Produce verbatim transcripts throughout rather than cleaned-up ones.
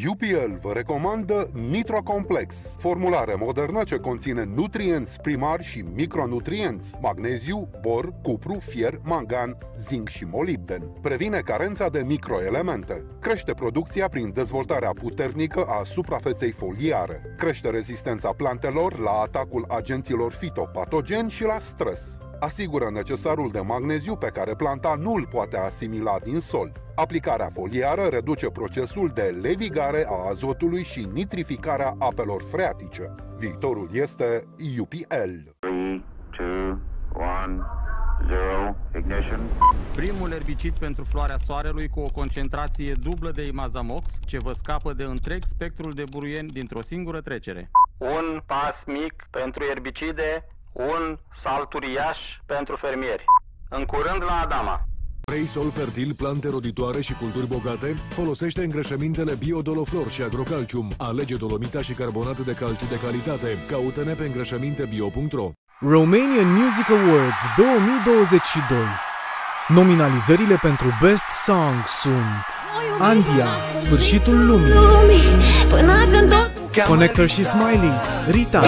U P L vă recomandă Nitrocomplex, formulare modernă ce conține nutrienți primari și micronutrienți, magneziu, bor, cupru, fier, mangan, zinc și molibden. Previne carența de microelemente. Crește producția prin dezvoltarea puternică a suprafeței foliare. Crește rezistența plantelor la atacul agenților fitopatogeni și la stres. Asigură necesarul de magneziu pe care planta nu îl poate asimila din sol. Aplicarea foliară reduce procesul de levigare a azotului și nitrificarea apelor freatice. Viitorul este U P L. trei, doi, unu, zero, ignition. Primul erbicid pentru floarea soarelui cu o concentrație dublă de imazamox, ce vă scapă de întreg spectrul de buruieni dintr-o singură trecere. Un pas mic pentru erbicide, un salt uriaș pentru fermieri. În curând la Adama. Vrei sol fertil, plante roditoare și culturi bogate? Folosește îngrășămintele Biodoloflor și Agrocalcium. Alege dolomita și carbonat de calciu de calitate. Caută-ne pe îngrășămintebio punct ro. Romanian Music Awards două mii douăzeci și doi. Nominalizările pentru Best Song sunt Andia, Sfârșitul lumii, Connector și Smiley, Rita,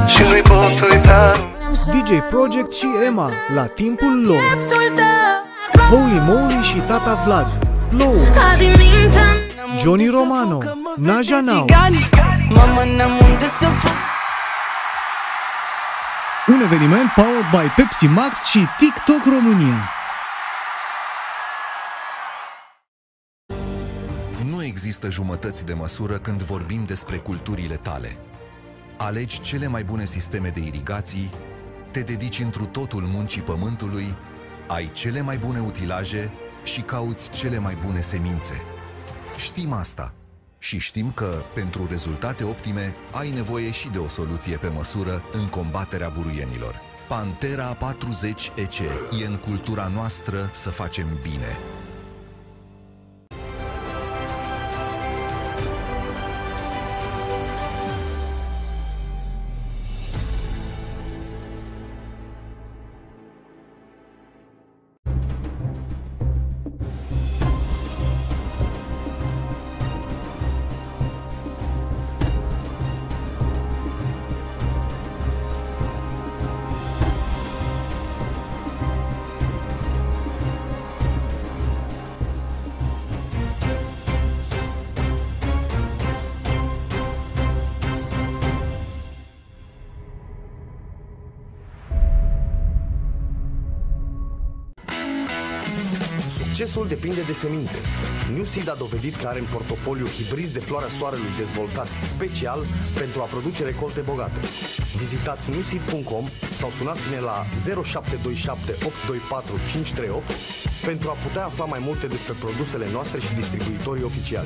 D J Project și Emma, La timpul lor, Holy Moly și Tata Vlad, Blow, Johnny Romano, Naja Now. Un eveniment powered by Pepsi Max și TikTok România. Nu există jumătăți de măsură când vorbim despre culturile tale. Alegi cele mai bune sisteme de irigații, te dedici întru totul muncii pământului, ai cele mai bune utilaje și cauți cele mai bune semințe. Știm asta și știm că, pentru rezultate optime, ai nevoie și de o soluție pe măsură în combaterea buruienilor. Pantera patruzeci E C e în cultura noastră să facem bine. Succesul depinde de semințe. Newseed a dovedit că are în portofoliu hibrizi de floarea soarelui dezvoltați special pentru a produce recolte bogate. Vizitați newseed punct com sau sunați-ne la zero șapte doi șapte opt doi patru cinci trei opt pentru a putea afla mai multe despre produsele noastre și distribuitorii oficiali.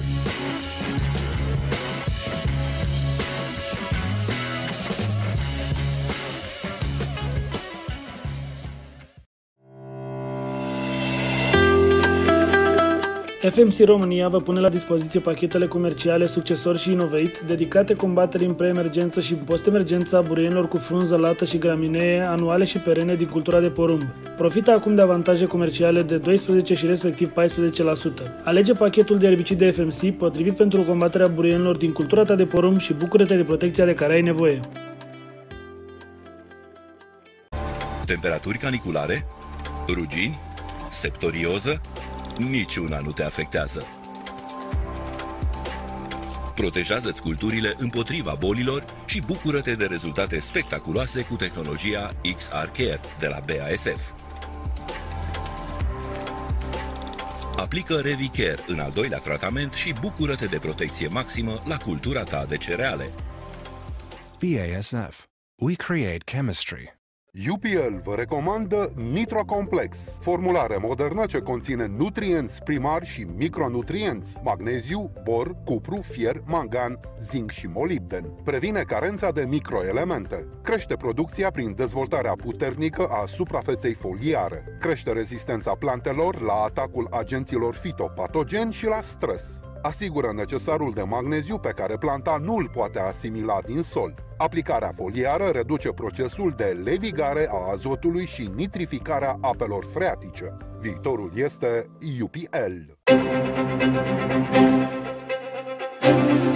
F M C România vă pune la dispoziție pachetele comerciale Succesor și Innovate, dedicate combaterii în preemergență și postemergență a buruienilor cu frunză lată și graminee anuale și perene din cultura de porumb. Profită acum de avantaje comerciale de doisprezece și respectiv paisprezece la sută. Alege pachetul de erbicide F M C potrivit pentru combaterea buruienilor din cultura ta de porumb și bucură-te de protecția de care ai nevoie. Temperaturi caniculare? Rugini? Septorioză? Niciuna nu te afectează. Protejează-ți culturile împotriva bolilor și bucură-te de rezultate spectaculoase cu tehnologia X R Care de la B A S F. Aplică ReviCare în al doilea tratament și bucură-te de protecție maximă la cultura ta de cereale. B A S F. We create chemistry. U P L vă recomandă Nitrocomplex, formulare modernă ce conține nutrienți primari și micronutrienți, magneziu, bor, cupru, fier, mangan, zinc și molibden. Previne carența de microelemente. Crește producția prin dezvoltarea puternică a suprafeței foliare. Crește rezistența plantelor la atacul agenților fitopatogeni și la stres. Asigură necesarul de magneziu pe care planta nu îl poate asimila din sol. Aplicarea foliară reduce procesul de levigare a azotului și nitrificarea apelor freatice. Viitorul este U P L.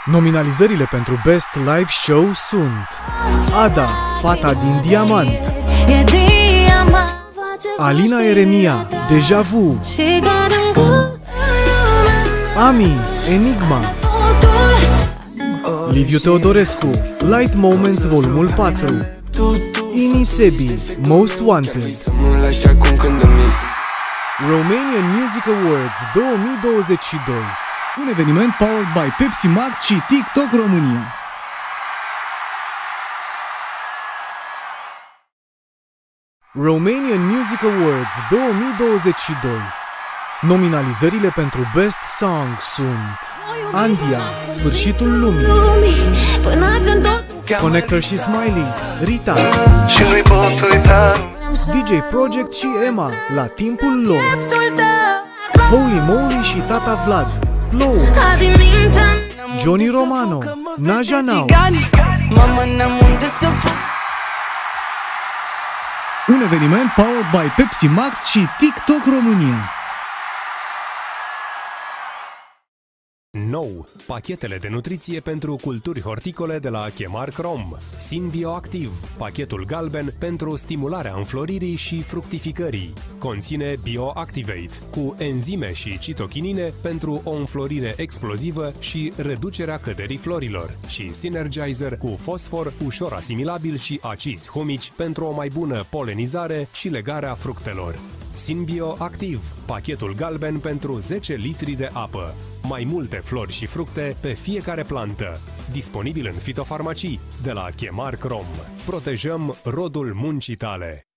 Nominalizările pentru Best Live Show sunt Ada, fata din diamant, Alina Eremia, Deja Vu, Ami, Enigma, Liviu Teodorescu, Light Moments Volumul patru, Ini Sebi, Most Wanted. Romanian Music Awards două mii douăzeci și doi. Un eveniment powered by Pepsi Max și TikTok România. Romanian Music Awards două mii douăzeci și doi. Nominalizările pentru Best Song sunt Andia, Sfârșitul lumii, Connector și Smiley, Rita, D J Project și Emma, La timpul lor, Holy Moly și Tata Vlad, Plouă, Johnny Romano, Naja Now. Un eveniment powered by Pepsi Max și TikTok România. Nou, pachetele de nutriție pentru culturi horticole de la Chemar Crom. Synbioactiv, pachetul galben pentru stimularea înfloririi și fructificării. Conține BioActivate, cu enzime și citochinine pentru o înflorire explozivă și reducerea căderii florilor. Și Synergizer cu fosfor ușor asimilabil și acizi humici pentru o mai bună polenizare și legarea fructelor. Synbioactiv, pachetul galben pentru zece litri de apă. Mai multe flori și fructe pe fiecare plantă. Disponibil în fitofarmacii de la Chemar Crom. Protejăm rodul muncii tale.